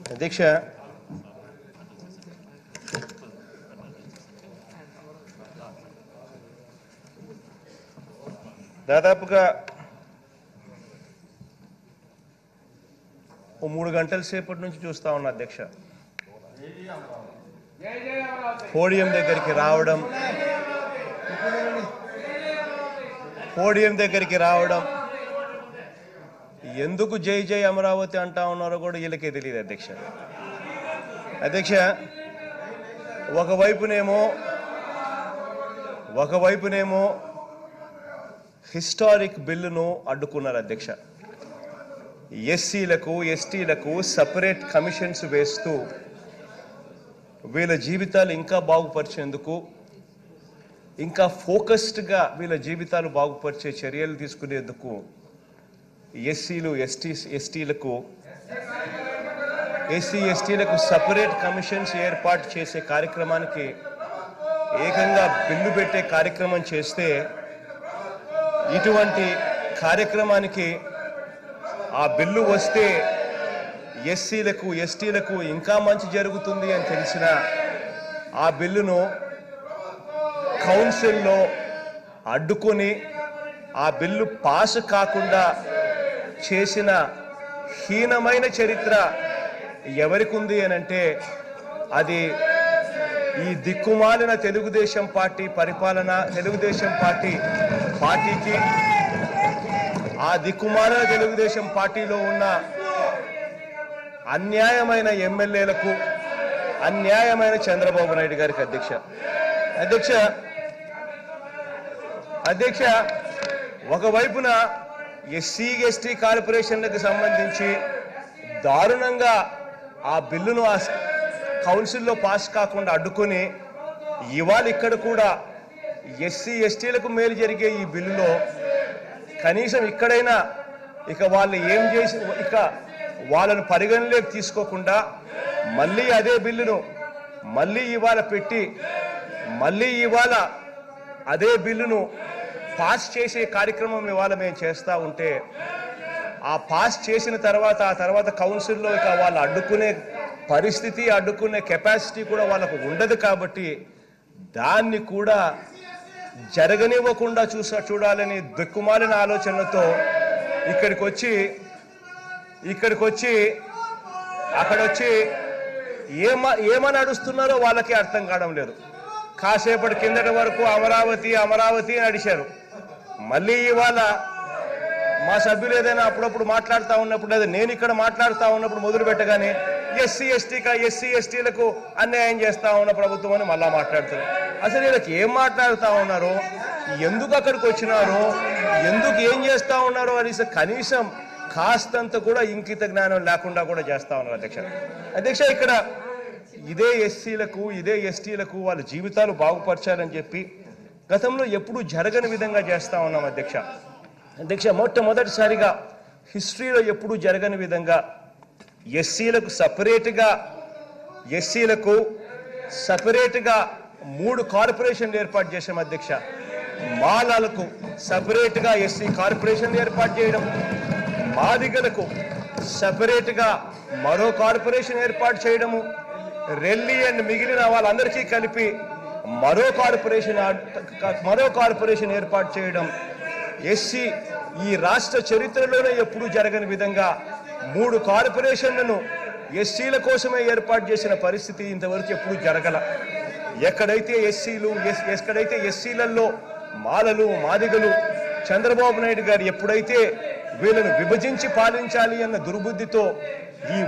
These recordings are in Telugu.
అధ్యక్ష, దాదాపుగా 3 గంటల సేపటి నుంచి చూస్తా ఉన్నా అధ్యక్ష. పోడియం దగ్గరికి రావడం ఎందుకు జై జై అమరావతి అంటా ఉన్నారో కూడా వీళ్ళకే తెలియదు అధ్యక్ష. అధ్యక్ష, ఒకవైపునేమో హిస్టారిక్ బిల్లును అడ్డుకున్నారు అధ్యక్ష. ఎస్సీలకు ఎస్టీలకు సపరేట్ కమిషన్స్ వేస్తూ వీళ్ళ జీవితాలు ఇంకా బాగుపరిచేందుకు, ఇంకా ఫోకస్డ్గా వీళ్ళ జీవితాలు బాగుపరిచే చర్యలు తీసుకునేందుకు ఎస్సీ ఎస్టీలకు సపరేట్ కమిషన్స్ ఏర్పాటు చేసే కార్యక్రమానికి ఏకంగా బిల్లు పెట్టే కార్యక్రమం చేస్తే, ఇటువంటి కార్యక్రమానికి ఆ బిల్లు వస్తే ఎస్సీలకు ఎస్టీలకు ఇంకా మంచి జరుగుతుంది అని తెలిసిన ఆ బిల్లును కౌన్సిల్లో అడ్డుకొని ఆ బిల్లు పాస్ కాకుండా చేసిన హీనమైన చరిత్ర ఎవరికి ఉంది అని అంటే అది ఈ దిక్కుమాలిన తెలుగుదేశం పార్టీ పరిపాలన, తెలుగుదేశం పార్టీకి, ఆ దిక్కుమాలిన తెలుగుదేశం పార్టీలో ఉన్న అన్యాయమైన ఎమ్మెల్యేలకు, అన్యాయమైన చంద్రబాబు నాయుడు గారికి అధ్యక్ష, ఒకవైపున ఎస్సీ ఎస్టీ కార్పొరేషన్లకు సంబంధించి దారుణంగా ఆ బిల్లును కౌన్సిల్లో పాస్ కాకుండా అడ్డుకొని, ఇవాళ ఇక్కడ కూడా ఎస్సీ ఎస్టీలకు మేలు జరిగే ఈ బిల్లులో కనీసం ఇక్కడైనా ఇక వాళ్ళు ఏం చేసి ఇక వాళ్ళను పరిగణలోకి తీసుకోకుండా మళ్ళీ అదే బిల్లును మళ్ళీ ఇవాళ పెట్టి మళ్ళీ ఇవాళ అదే బిల్లును పాస్ చేసే కార్యక్రమం ఇవాళ మేము చేస్తూ ఉంటే, ఆ పాస్ చేసిన తర్వాత ఆ తర్వాత కౌన్సిల్లో ఇక వాళ్ళు అడ్డుకునే పరిస్థితి, అడ్డుకునే కెపాసిటీ కూడా వాళ్ళకు ఉండదు. కాబట్టి దాన్ని కూడా జరగనివ్వకుండా చూడాలని దిక్కుమాలిన ఆలోచనలతో ఇక్కడికి వచ్చి అక్కడొచ్చి ఏమని నడుస్తున్నారో వాళ్ళకి అర్థం కావడం లేదు. కాసేపటి కిందటి వరకు అమరావతి అమరావతి అని అడిచారు. మళ్ళీ ఇవాళ మా సభ్యులు ఏదైనా అప్పుడప్పుడు మాట్లాడుతూ ఉన్నప్పుడు, లేదా నేను ఇక్కడ మాట్లాడుతూ ఉన్నప్పుడు మొదలు పెట్టగానే ఎస్సీ ఎస్టీలకు అన్యాయం చేస్తా ఉన్న ప్రభుత్వం అని మళ్ళా మాట్లాడుతారు. అసలు వీళ్ళకి ఏం మాట్లాడుతూ ఉన్నారో, ఎందుకు అక్కడికి వచ్చినారో, ఎందుకు ఏం చేస్తూ ఉన్నారో అనేసి కనీసం కాస్తంత కూడా ఇంకిత జ్ఞానం లేకుండా కూడా చేస్తూ ఉన్నారు అధ్యక్ష. ఇక్కడ ఇదే ఎస్సీలకు ఇదే ఎస్టీలకు వాళ్ళ జీవితాలు బాగుపరచాలని చెప్పి గతంలో ఎప్పుడూ జరగని విధంగా చేస్తూ ఉన్నాం అధ్యక్ష. మొట్టమొదటిసారిగా హిస్టరీలో ఎప్పుడూ జరగని విధంగా ఎస్సీలకు సపరేట్గా 3 కార్పొరేషన్లు ఏర్పాటు చేశాం అధ్యక్ష. మాలాలకు సపరేట్గా ఎస్సీ కార్పొరేషన్ ఏర్పాటు చేయడం, మాదిగలకు సపరేట్గా మరో కార్పొరేషన్ ఏర్పాటు చేయడము, రెల్లి అండ్ మిగిలిన వాళ్ళందరికీ కలిపి మరో కార్పొరేషన్ ఏర్పాటు చేయడం, ఎస్సీ ఈ రాష్ట్ర చరిత్రలోనే ఎప్పుడూ జరగని విధంగా 3 కార్పొరేషన్లను ఎస్సీల కోసమే ఏర్పాటు చేసిన పరిస్థితి ఇంతవరకు ఎప్పుడూ జరగల. ఎక్కడైతే ఎస్సీలలో మాలలు మాదిగలు చంద్రబాబు నాయుడు గారు ఎప్పుడైతే వీళ్ళను విభజించి పాలించాలి అన్న దుర్బుద్ధితో ఈ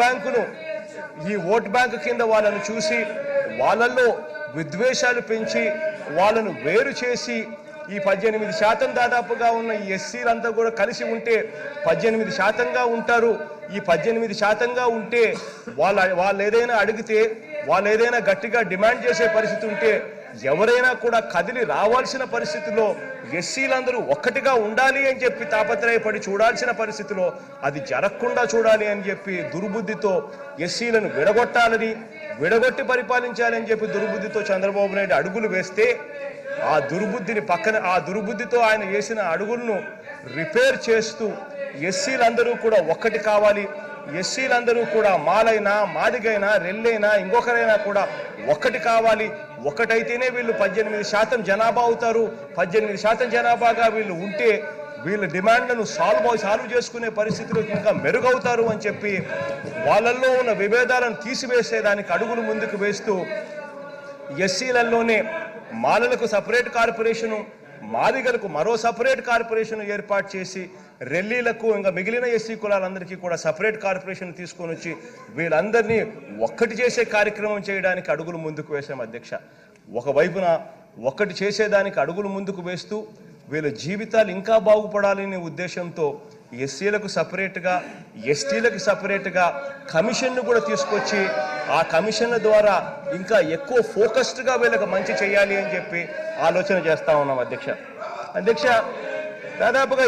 ఓట్ బ్యాంకు కింద వాళ్ళను చూసి వాళ్ళల్లో విద్వేషాలు పెంచి వాళ్ళను వేరు చేసి ఈ 18% దాదాపుగా ఉన్న ఈ ఎస్సీలంతా కూడా కలిసి ఉంటే 18%గా ఉంటారు. ఈ 18%గా ఉంటే వాళ్ళు ఏదైనా అడిగితే, వాళ్ళు ఏదైనా గట్టిగా డిమాండ్ చేసే పరిస్థితి ఉంటే ఎవరైనా కూడా కదిలి రావాల్సిన పరిస్థితిలో ఎస్సీలందరూ ఒక్కటిగా ఉండాలి అని చెప్పి తాపత్రయపడి చూడాల్సిన పరిస్థితిలో అది జరగకుండా చూడాలి అని చెప్పి దుర్బుద్ధితో ఎస్సీలను విడగొట్టి పరిపాలించాలని చెప్పి దుర్బుద్ధితో చంద్రబాబు నాయుడు అడుగులు వేస్తే, ఆ దుర్బుద్ధితో ఆయన వేసిన అడుగులను రిపేర్ చేస్తూ ఎస్సీలందరూ కూడా ఒక్కటి కావాలి, ఎస్సీలందరూ కూడా మాలైనా మాదిగైనా రెల్లైనా ఇంకొకరైనా కూడా ఒక్కటి కావాలి. ఒక్కటైతేనే వీళ్ళు 18% జనాభా అవుతారు. 18% జనాభాగా వీళ్ళు ఉంటే వీళ్ళ డిమాండ్లను సాల్వ్ చేసుకునే పరిస్థితులు ఇంకా మెరుగవుతారు అని చెప్పి వాళ్ళల్లో ఉన్న విభేదాలను తీసివేసేదానికి అడుగులు ముందుకు వేస్తూ ఎస్సీలలోనే మాలలకు సపరేట్ కార్పొరేషను, మాదిగలకు మరో సపరేట్ కార్పొరేషన్ ఏర్పాటు చేసి రెల్లీలకు ఇంకా మిగిలిన ఎస్సీ కులాలందరికీ కూడా సపరేట్ కార్పొరేషన్ తీసుకొని వచ్చి వీళ్ళందరినీ ఒక్కటి చేసే కార్యక్రమం చేయడానికి అడుగులు ముందుకు వేశాం అధ్యక్ష. ఒకవైపున ఒక్కటి చేసేదానికి అడుగులు ముందుకు వేస్తూ వీళ్ళ జీవితాలు ఇంకా బాగుపడాలనే ఉద్దేశంతో ఎస్సీలకు సపరేట్గా ఎస్టీలకు సపరేట్గా కమిషన్ను కూడా తీసుకొచ్చి ఆ కమిషన్ల ద్వారా ఇంకా ఎక్కువ ఫోకస్డ్గా వీళ్ళకి మంచి చేయాలి అని చెప్పి ఆలోచన చేస్తూ ఉన్నాం అధ్యక్ష. దాదాపుగా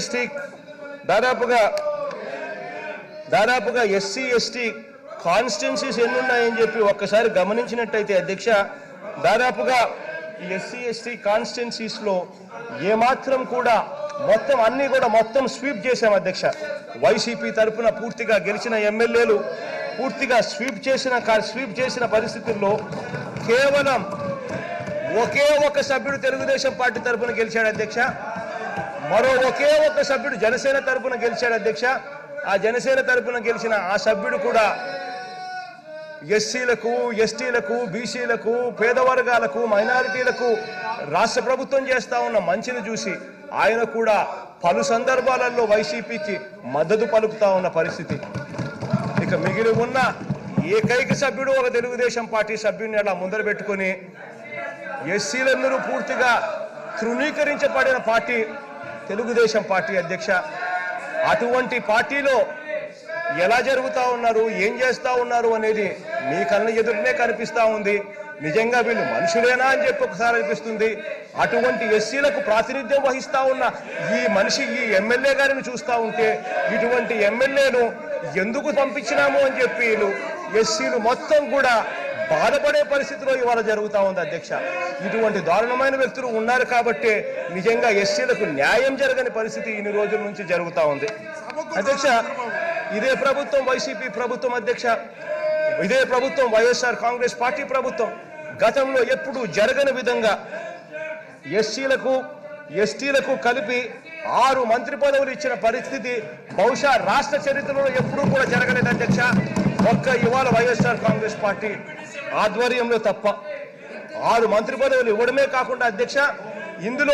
ఎస్సీ ఎస్టీ కాన్స్టిట్యున్సీస్ ఎన్నున్నాయని చెప్పి ఒక్కసారి గమనించినట్టయితే అధ్యక్ష, దాదాపుగా ఎస్సీ ఎస్టీ కాన్స్టిట్యున్సీస్లో ఏమాత్రం కూడా మొత్తం స్వీప్ చేశాం అధ్యక్ష. వైసీపీ తరఫున పూర్తిగా గెలిచిన ఎమ్మెల్యేలు పూర్తిగా స్వీప్ చేసిన పరిస్థితుల్లో కేవలం ఒకే ఒక సభ్యుడు తెలుగుదేశం పార్టీ తరఫున గెలిచాడు అధ్యక్ష. మరో ఒకే ఒక సభ్యుడు జనసేన తరఫున గెలిచాడు అధ్యక్ష. ఆ జనసేన తరఫున గెలిచిన ఆ సభ్యుడు కూడా ఎస్సీలకు ఎస్టీలకు బీసీలకు పేదవర్గాలకు మైనారిటీలకు రాష్ట్ర ప్రభుత్వం చేస్తా ఉన్న మంచిని చూసి ఆయన కూడా పలు సందర్భాలలో వైసీపీకి మద్దతు పలుకుతా ఉన్న పరిస్థితి. ఇక మిగిలి ఉన్న ఏకైక సభ్యుడు ఒక తెలుగుదేశం పార్టీ సభ్యుడిని అలా ముందర పెట్టుకుని ఎస్సీలందరూ పూర్తిగా తృణీకరించబడిన పార్టీ తెలుగుదేశం పార్టీ అధ్యక్ష. అటువంటి పార్టీలో ఎలా జరుగుతూ ఉన్నారు, ఏం చేస్తూ ఉన్నారు అనేది మీ కళ్ళ ఎదురునే కనిపిస్తూ ఉంది. నిజంగా వీళ్ళు మనుషులేనా అని చెప్పి ఒకసారి అనిపిస్తుంది. అటువంటి ఎస్సీలకు ప్రాతినిధ్యం వహిస్తూ ఉన్న ఈ ఎమ్మెల్యే గారిని చూస్తూ ఉంటే ఇటువంటి ఎమ్మెల్యేను ఎందుకు పంపించినాము అని చెప్పి ఎస్సీలు మొత్తం కూడా బాధపడే పరిస్థితిలో ఇవాళ జరుగుతూ ఉంది అధ్యక్ష. ఇటువంటి దారుణమైన వ్యక్తులు ఉన్నారు కాబట్టి నిజంగా ఎస్సీలకు న్యాయం జరగని పరిస్థితి ఇన్ని రోజుల నుంచి జరుగుతూ ఉంది అధ్యక్ష. ఇదే ప్రభుత్వం వైసీపీ ప్రభుత్వం అధ్యక్ష, ఇదే ప్రభుత్వం వైఎస్ఆర్ కాంగ్రెస్ పార్టీ ప్రభుత్వం గతంలో ఎప్పుడూ జరగని విధంగా ఎస్సీలకు ఎస్టీలకు కలిపి 6 మంత్రి పదవులు ఇచ్చిన పరిస్థితి బహుశా రాష్ట్ర చరిత్రలో ఎప్పుడూ కూడా జరగలేదు అధ్యక్ష. ఒక్క ఇవాళ వైఎస్ఆర్ కాంగ్రెస్ పార్టీ ఆధ్వర్యంలో తప్ప 6 మంత్రి పదవులు ఇవ్వడమే కాకుండా అధ్యక్ష, ఇందులో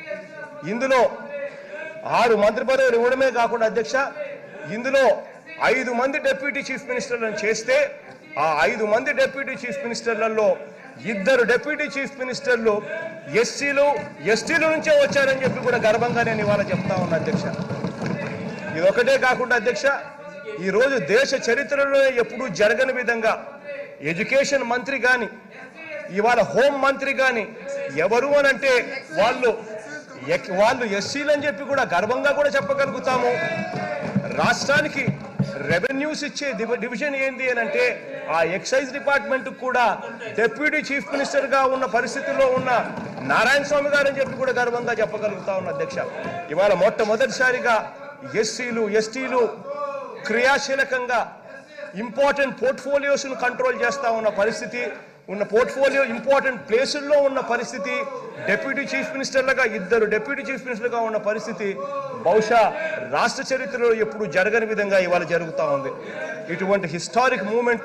6 మంత్రి పదవులు ఇవ్వడమే కాకుండా అధ్యక్ష, ఇందులో 5 మంది డిప్యూటీ చీఫ్ మినిస్టర్లను చేస్తే ఆ 5 మంది డిప్యూటీ చీఫ్ మినిస్టర్లలో 2 డిప్యూటీ చీఫ్ మినిస్టర్లు ఎస్సీలు ఎస్టీల నుంచే వచ్చారని చెప్పి కూడా గర్వంగా నేను ఇవాళ చెప్తా ఉన్నా అధ్యక్ష. ఇదొకటే కాకుండా అధ్యక్ష, ఈరోజు దేశ చరిత్రలో ఎప్పుడూ జరగని విధంగా ఎడ్యుకేషన్ మంత్రి కానీ ఇవాళ హోం మంత్రి కానీ ఎవరు అని అంటే వాళ్ళు ఎస్సీలు అని చెప్పి కూడా గర్వంగా కూడా చెప్పగలుగుతాము. రాష్ట్రానికి రెవెన్యూస్ ఇచ్చే డివిజన్ ఏంది అని అంటే ఆ ఎక్సైజ్ డిపార్ట్మెంట్ కూడా డిప్యూటీ చీఫ్ మినిస్టర్ గా ఉన్న పరిస్థితుల్లో ఉన్న నారాయణ స్వామి గారు అని చెప్పి కూడా గర్వంగా చెప్పగలుగుతా ఉన్న అధ్యక్ష. ఇవాళ మొట్టమొదటిసారిగా ఎస్సీలు ఎస్టీలు క్రియాశీలకంగా ఇంపార్టెంట్ పోర్ట్ఫోలియోస్ ను కంట్రోల్ చేస్తా ఉన్న పరిస్థితి, ఉన్న పోర్ట్ఫోలియో ఇంపార్టెంట్ ప్లేసుల్లో ఉన్న పరిస్థితి, డిప్యూటీ చీఫ్ మినిస్టర్లుగా 2 డిప్యూటీ చీఫ్ మినిస్టర్లుగా ఉన్న పరిస్థితి బహుశా రాష్ట్ర చరిత్రలో ఎప్పుడు జరగని విధంగా ఇవాళ జరుగుతూ ఉంది. ఇటువంటి హిస్టారిక్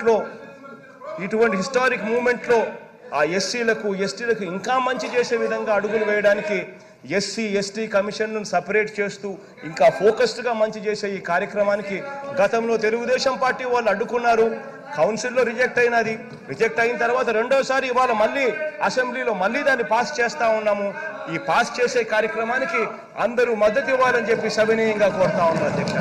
మూమెంట్లో ఆ ఎస్సీలకు ఎస్టీలకు ఇంకా మంచి చేసే విధంగా అడుగులు వేయడానికి ఎస్సీ ఎస్టీ కమిషన్ను సపరేట్ చేస్తూ ఇంకా ఫోకస్డ్గా మంచి చేసే ఈ కార్యక్రమానికి గతంలో తెలుగుదేశం పార్టీ వాళ్ళు అడ్డుకున్నారు. కౌన్సిల్లో రిజెక్ట్ అయిన తర్వాత రెండోసారి ఇవాళ మళ్ళీ అసెంబ్లీలో మళ్ళీ దాన్ని పాస్ చేస్తా ఉన్నాము. ఈ పాస్ చేసే కార్యక్రమానికి అందరూ మద్దతు ఇవ్వాలని చెప్పి సవినయంగా కోరుతా ఉన్నారు అధ్యక్ష.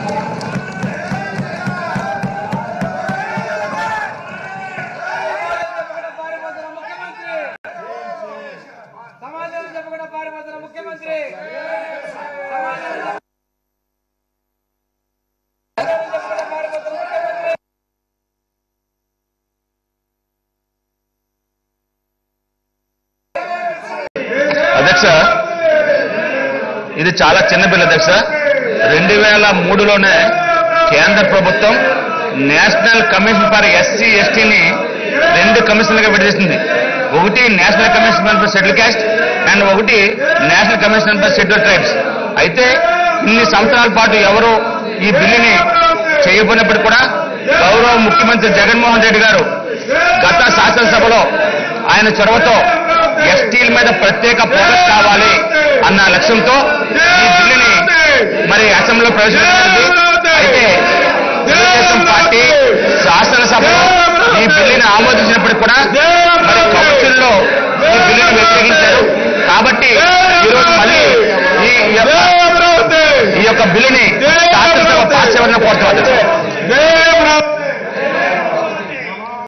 అధ్యక్ష, ఇది చాలా చిన్న బిల్ అధ్యక్ష. 2003లోనే కేంద్ర ప్రభుత్వం నేషనల్ కమిషన్ ఫర్ ఎస్సీ ఎస్టీని 2 కమిషన్లుగా విడదీసింది. ఒకటి national commission for scheduled caste and ఒకటి national commission for scheduled tribes. అయితే ఇన్ని సంవత్సరాల పాటు ఎవరు ఈ బిల్లుని చేయబోయినప్పుడు కూడా గౌరవ ముఖ్యమంత్రి జగన్మోహన్ రెడ్డి గారు గత శాసనసభలో ఆయన చొరవతో ఎస్టీల మీద ప్రత్యేక ఫోకస్ కావాలి అన్న లక్ష్యంతో ఈ బిల్లుని మరి అసెంబ్లీలో ప్రవేశపెట్టింది. అయితే తెలుగుదేశం పార్టీ శాసనసభలో ఈ బిల్లుని ఆమోదించినప్పుడు కూడా మరి కౌన్సిల్లో